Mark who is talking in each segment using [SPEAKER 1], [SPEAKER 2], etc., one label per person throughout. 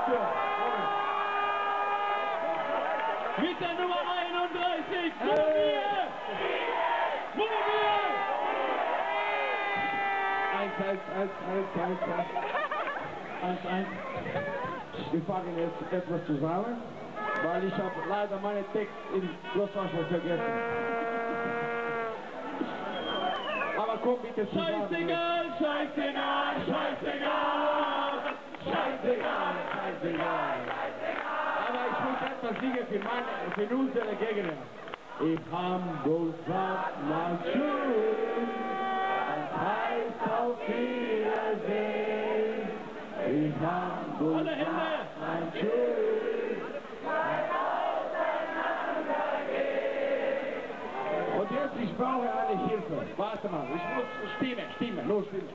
[SPEAKER 1] Mit der Nummer 31, Mumie! Mumie!
[SPEAKER 2] 1-1. Wir fangen jetzt etwas zusammen, weil ich habe leider meinen Text in Großwasser vergessen. Aber komm bitte zusammen.
[SPEAKER 1] Scheißegal, scheißegal, scheißegal! Scheißegal, scheißegal!
[SPEAKER 2] Aber ich muss etwas singen für unsere Gegner. Ich Hamburg sagt mal schön, das heißt auf Wiedersehen. Ich Hamburg sagt mal schön, weil auseinandergehen. Und jetzt, ich brauche eine Hilfe. Warte mal, ich muss Stimme, los Stimme.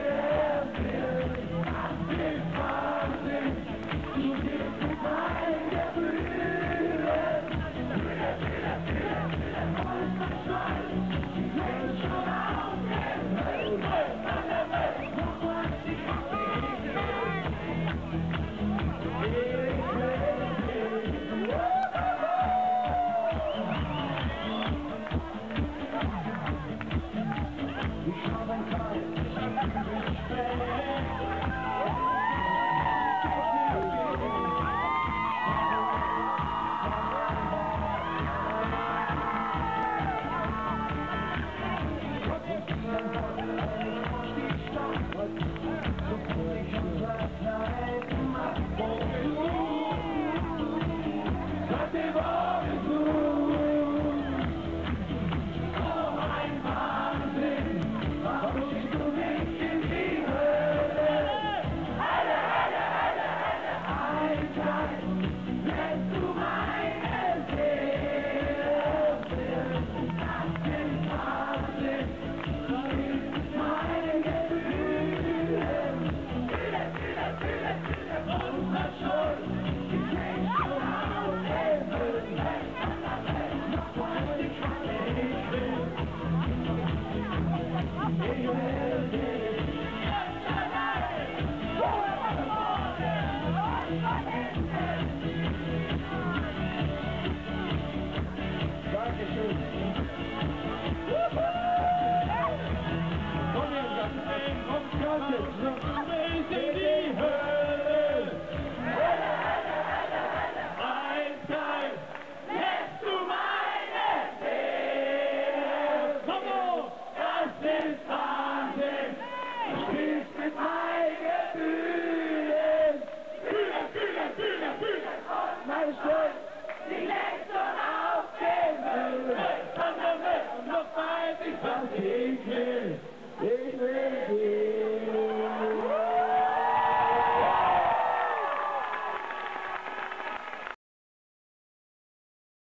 [SPEAKER 3] Bye.